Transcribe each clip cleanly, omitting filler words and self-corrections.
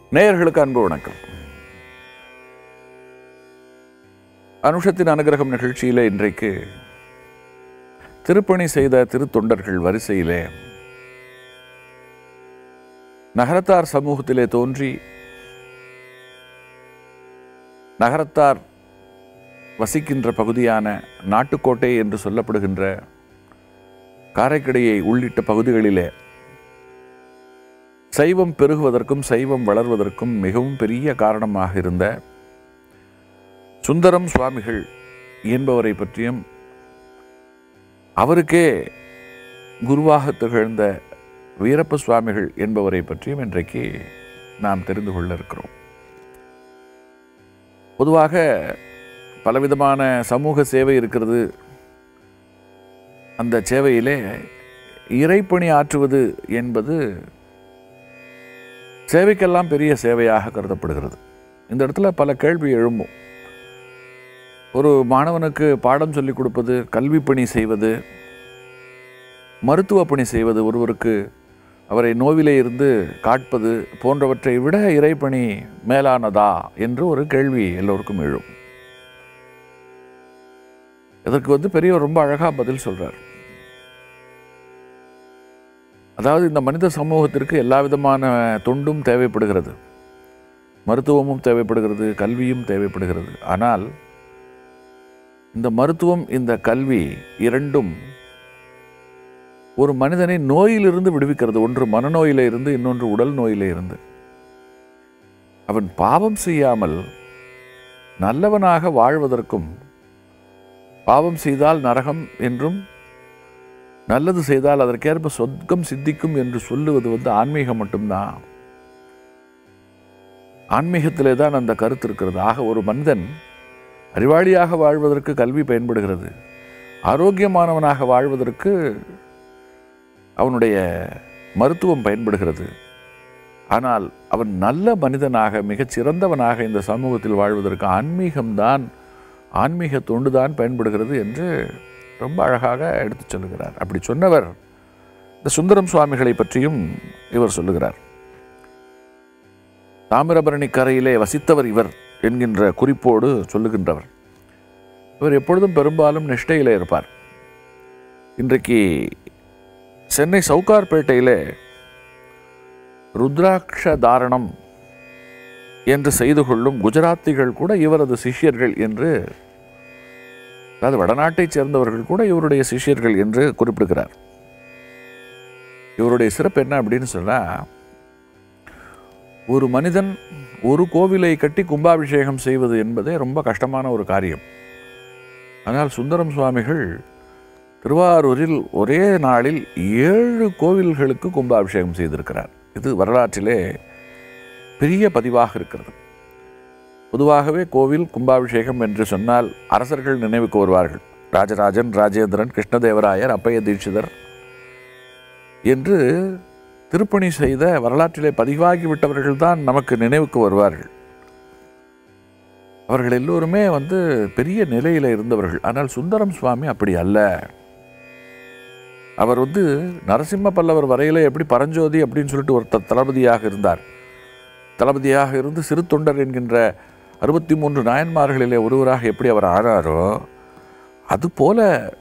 நேயர்களுக்கு அன்பு வணக்கம். அனுஷத்தின் அனுகிரகம் நிகழ்ச்சியிலே இன்றைக்கு திருப்பணி செய்த திருத்தொண்டர்கள் வரிசையிலே நகரத்தார் சமூகத்திலே தோன்றி நகரத்தார் வசிக்கின்ற பகுதியான நாட்டுக்கோட்டை என்று சொல்லப்படுகின்ற காரைக்கடையை உள்ளிட்ட பகுதிகளிலே சைவம் பெருகுவதற்கும் சைவம் வளர்வதற்கும் மிகவும் பெரிய காரணமாக இருந்த சுந்தரம் சுவாமிகள் என்பவரை பற்றியும் அவருக்கே குருவாக திகழ்ந்த வீரப்ப சுவாமிகள் என்பவரை பற்றியும் இன்றைக்கு நாம் தெரிந்து கொள்ள இருக்கிறோம். பொதுவாக பலவிதமான சமூக சேவை இருக்கிறது. அந்த சேவையிலே இறைப்பணி ஆற்றுவது என்பது சேவைக்கெல்லாம் பெரிய சேவையாக கருதப்படுகிறது. இந்த இடத்துல பல கேள்வி எழும்பும். ஒரு மாணவனுக்கு பாடம் சொல்லிக் கொடுப்பது, கல்வி பணி செய்வது, மருத்துவ பணி செய்வது, ஒருவருக்கு அவரை நோவிலே இருந்து காட்பது போன்றவற்றை விட இறைப்பணி மேலானதா என்று ஒரு கேள்வி எல்லோருக்கும் எழும். இதற்கு பெரியவர் ரொம்ப அழகாக பதில் சொல்கிறார். அதாவது இந்த மனித சமூகத்திற்கு எல்லா விதமான தொண்டும் தேவைப்படுகிறது, மருத்துவமும் தேவைப்படுகிறது, கல்வியும் தேவைப்படுகிறது. ஆனால் இந்த மருத்துவம், இந்த கல்வி இரண்டும் ஒரு மனிதனை நோயிலிருந்து விடுவிக்கிறது. ஒன்று மனநோயில இருந்து, இன்னொன்று உடல் நோயில இருந்து. அவன் பாவம் செய்யாமல் நல்லவனாக வாழ்வதற்கும், பாவம் செய்தால் நரகம் என்றும் நல்லது செய்தால் அதற்கேற்ப சொர்க்கம் சித்திக்கும் என்று சொல்லுவது ஆன்மீகம் மட்டும்தான். ஆன்மீகத்திலே தான் அந்த கருத்து இருக்கிறது. ஆக ஒரு மனிதன் அறிவாளியாக வாழ்வதற்கு கல்வி பயன்படுகிறது, ஆரோக்கியமானவனாக வாழ்வதற்கு அவனுடைய மருத்துவம் பயன்படுகிறது. ஆனால் அவன் நல்ல மனிதனாக, மிகச்சிறந்தவனாக இந்த சமூகத்தில் வாழ்வதற்கு ஆன்மீக தொண்டுதான் பயன்படுகிறது என்று ரொம்ப அழகாக எடுத்து சொல்லுகிறார். அப்படி சொன்னவர் இந்த சுந்தரம் சுவாமிகளை பற்றியும் இவர் சொல்லுகிறார். தாமிரபரணி கரையிலே வசித்தவர் இவர் என்கின்ற குறிப்போடு சொல்லுகின்றவர். இவர் எப்பொழுதும் பெரும்பாலும் நிஷ்டையிலே இருப்பார். இன்றைக்கு சென்னை சவுகார்பேட்டையிலே ருத்ராட்ச தாரணம் என்று செய்து கொள்ளும் குஜராத்திகள் கூட இவரது சிஷ்யர்கள் என்று, அதாவது வடநாட்டைச் சேர்ந்தவர்கள் கூட இவருடைய சிஷ்யர்கள் என்று குறிப்பிடுகிறார். இவருடைய சிறப்பு என்ன அப்படின்னு சொன்னால், ஒரு மனிதன் ஒரு கோவிலை கட்டி கும்பாபிஷேகம் செய்வது என்பதே ரொம்ப கஷ்டமான ஒரு காரியம். ஆனால் சுந்தரம் சுவாமிகள் திருவாரூரில் ஒரே நாளில் 7 கோவில்களுக்கு கும்பாபிஷேகம் செய்திருக்கிறார். இது வரலாற்றிலே பெரிய பதிவாக இருக்கிறது. பொதுவாகவே கோவில் கும்பாபிஷேகம் என்று சொன்னால் அரசர்கள் நினைவுக்கு வருவார்கள். ராஜராஜன், ராஜேந்திரன், கிருஷ்ணதேவராயர், அப்பைய தீட்சிதர் என்று திருப்பணி செய்த வரலாற்றிலே பதிவாகிவிட்டவர்கள் தான் நமக்கு நினைவுக்கு வருவார்கள். அவர்கள் எல்லோருமே பெரிய நிலையில் இருந்தவர்கள். ஆனால் சுந்தரம் சுவாமி அப்படி அல்ல. அவர் நரசிம்ம பல்லவர் வரையிலே எப்படி பரஞ்சோதி அப்படின்னு சொல்லிட்டு ஒரு தளபதியாக இருந்தார். தளபதியாக இருந்து சிறு தொண்டர் என்கின்ற 63 நாயன்மார்களிலே ஒருவராக எப்படி அவர் ஆனாரோ, அதுபோல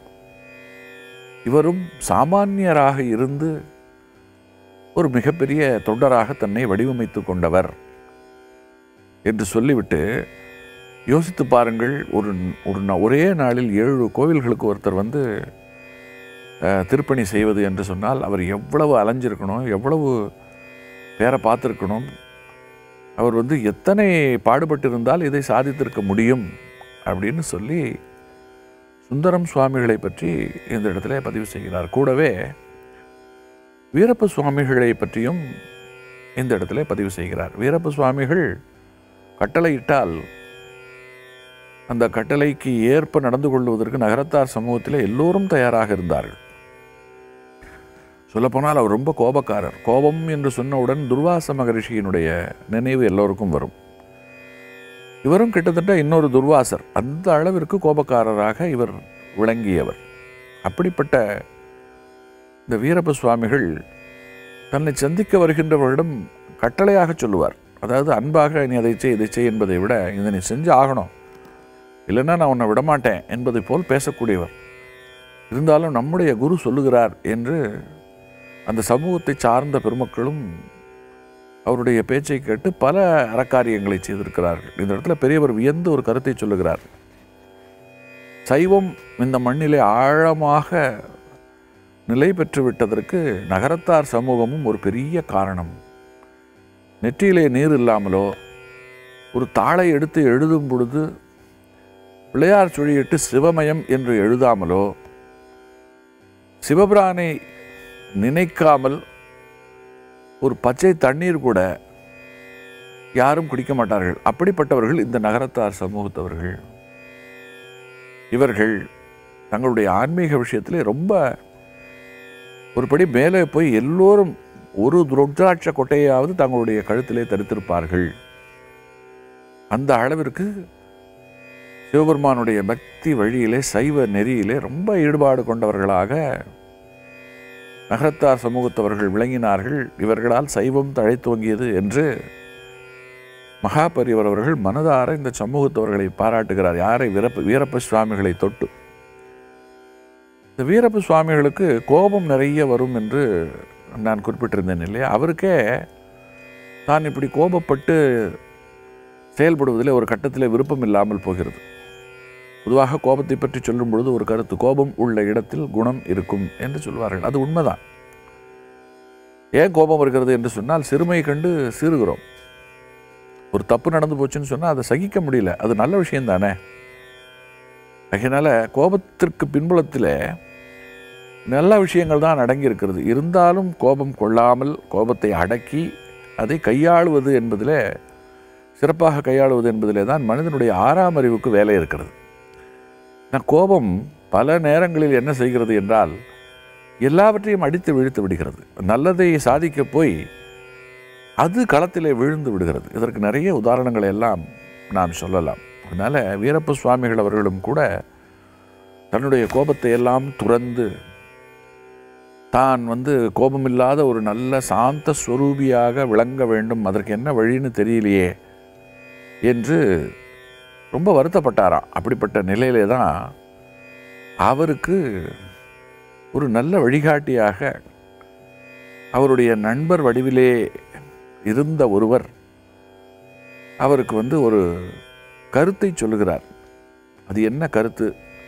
இவரும் சாமானியராக இருந்து ஒரு மிகப்பெரிய தொண்டராக தன்னை வடிவமைத்து கொண்டவர் என்று சொல்லிவிட்டு, யோசித்து பாருங்கள், ஒரே நாளில் 7 கோவில்களுக்கு ஒருத்தர் திருப்பணி செய்வது என்று சொன்னால் அவர் எவ்வளவு அலைஞ்சிருக்கணும், எவ்வளவு பேரை பார்த்துருக்கணும், அவர் எத்தனை பாடுபட்டிருந்தால் இதை சாதித்திருக்க முடியும் அப்படின்னு சொல்லி சுந்தரம் சுவாமிகளை பற்றி இந்த இடத்துல பதிவு செய்கிறார். கூடவே வீரப்ப சுவாமிகளை பற்றியும் இந்த இடத்துல பதிவு செய்கிறார். வீரப்ப சுவாமிகள் கட்டளையிட்டால் அந்த கட்டளைக்கு ஏற்ப நடந்து கொள்வதற்கு நகரத்தார் சமூகத்தில் எல்லோரும் தயாராக இருந்தார்கள். சொல்லப்போனால் அவர் ரொம்ப கோபக்காரர். கோபம் என்று சொன்னவுடன் துர்வாச மகரிஷியினுடைய நினைவு எல்லோருக்கும் வரும். இவரும் கிட்டத்தட்ட இன்னொரு துர்வாசர். அந்த அளவிற்கு கோபக்காரராக இவர் விளங்கியவர். அப்படிப்பட்ட இந்த வீரப்ப சுவாமிகள் தன்னை சந்திக்க வருகின்றவர்களிடம் கட்டளையாக சொல்லுவார். அதாவது அன்பாக நீ அதை செய் இதை செய் என்பதை விட இதை நீ செஞ்சு ஆகணும், இல்லைன்னா நான் உன்னை விடமாட்டேன் என்பதை போல் பேசக்கூடியவர். இருந்தாலும் நம்முடைய குரு சொல்லுகிறார் என்று அந்த சமூகத்தை சார்ந்த பெருமக்களும் அவருடைய பேச்சை கேட்டு பல அறக்காரியங்களை செய்திருக்கிறார்கள். இந்த இடத்துல பெரியவர் வியந்து ஒரு கருத்தை சொல்லுகிறார். சைவம் இந்த மண்ணிலே ஆழமாக நிலை பெற்று விட்டதற்கு நகரத்தார் சமூகமும் ஒரு பெரிய காரணம். நெற்றியிலே நீர் இல்லாமலோ ஒரு தாளை எடுத்து எழுதும் பொழுது பிள்ளையார் சுழியிட்டு சிவமயம் என்று எழுதாமலோ சிவபிரானை நினைக்காமல் ஒரு பச்சை தண்ணீர் கூட யாரும் குடிக்க மாட்டார்கள். அப்படிப்பட்டவர்கள் இந்த நகரத்தார் சமூகத்தவர்கள். இவர்கள் தங்களுடைய ஆன்மீக விஷயத்திலே ரொம்ப ஒருபடி மேலே போய் எல்லோரும் ஒரு ருத்ராட்ச கொட்டையாவது தங்களுடைய கழுத்திலே தரித்திருப்பார்கள். அந்த அளவிற்கு சிவபெருமானுடைய பக்தி வழியிலே சைவ நெறியிலே ரொம்ப ஈடுபாடு கொண்டவர்களாக நகரத்தார் சமூகத்தவர்கள் விளங்கினார்கள். இவர்களால் சைவம் தழைத்தோங்கியது என்று மகாபரிவர் அவர்கள் மனதார இந்த சமூகத்தவர்களை பாராட்டுகிறார். யாரை? வீரப்ப சுவாமிகளை தொட்டு. இந்த வீரப்ப சுவாமிகளுக்கு கோபம் நிறைய வரும் என்று நான் குறிப்பிட்டிருந்தேன் இல்லையா? அவருக்கே தான் இப்படி கோபப்பட்டு செயல்படுவதில் ஒரு கட்டத்தில் விருப்பம் இல்லாமல் போகிறது. பொதுவாக கோபத்தை பற்றி சொல்லும் பொழுது ஒரு கருத்து, கோபம் உள்ள இடத்தில் குணம் இருக்கும் என்று சொல்வார்கள். அது உண்மைதான். ஏன் கோபம் வருகிறது என்று சொன்னால் சிறுமை கண்டு சீறுகிறோம். ஒரு தப்பு நடந்து போச்சுன்னு சொன்னால் அதை சகிக்க முடியல, அது நல்ல விஷயம் தானே. அதனால் கோபத்திற்கு பின்புலத்தில் நல்ல விஷயங்கள் தான் அடங்கி இருக்கிறது. இருந்தாலும் கோபம் கொள்ளாமல் கோபத்தை அடக்கி அதை கையாளுவது என்பதில், சிறப்பாக கையாளுவது என்பதிலே தான் மனிதனுடைய ஆறாம் அறிவுக்கு வேலை இருக்கிறது. கோபம் பல நேரங்களில் என்ன செய்கிறது என்றால் எல்லாவற்றையும் அடித்து வீழ்த்து விடுகிறது. நல்லதை சாதிக்க போய் அது களத்திலே விழுந்து விடுகிறது. இதற்கு நிறைய உதாரணங்களை எல்லாம் நாம் சொல்லலாம். அதனால் வீரப்ப சுவாமிகள் அவர்களும் கூட தன்னுடைய கோபத்தை எல்லாம் துறந்து தான் கோபமில்லாத ஒரு நல்ல சாந்த ஸ்வரூபியாக விளங்க வேண்டும், அதற்கு என்ன வழின்னு தெரியலையே என்று ரொம்ப வருத்தப்பட்டாராம். அப்படிப்பட்ட நிலையிலே தான் அவருக்கு ஒரு நல்ல வழிகாட்டியாக அவருடைய நண்பர் வடிவிலே இருந்த ஒருவர் அவருக்கு ஒரு கருத்தை சொல்லுகிறார். அது என்ன கருத்து?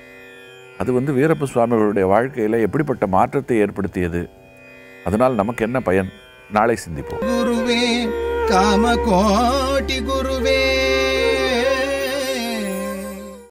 அது வீரப்ப சுவாமிகளுடைய வாழ்க்கையில் எப்படிப்பட்ட மாற்றத்தை ஏற்படுத்தியது, அதனால் நமக்கு என்ன பயன்? நாளை சிந்திப்போம். குருவே காமகோட்டி குருவே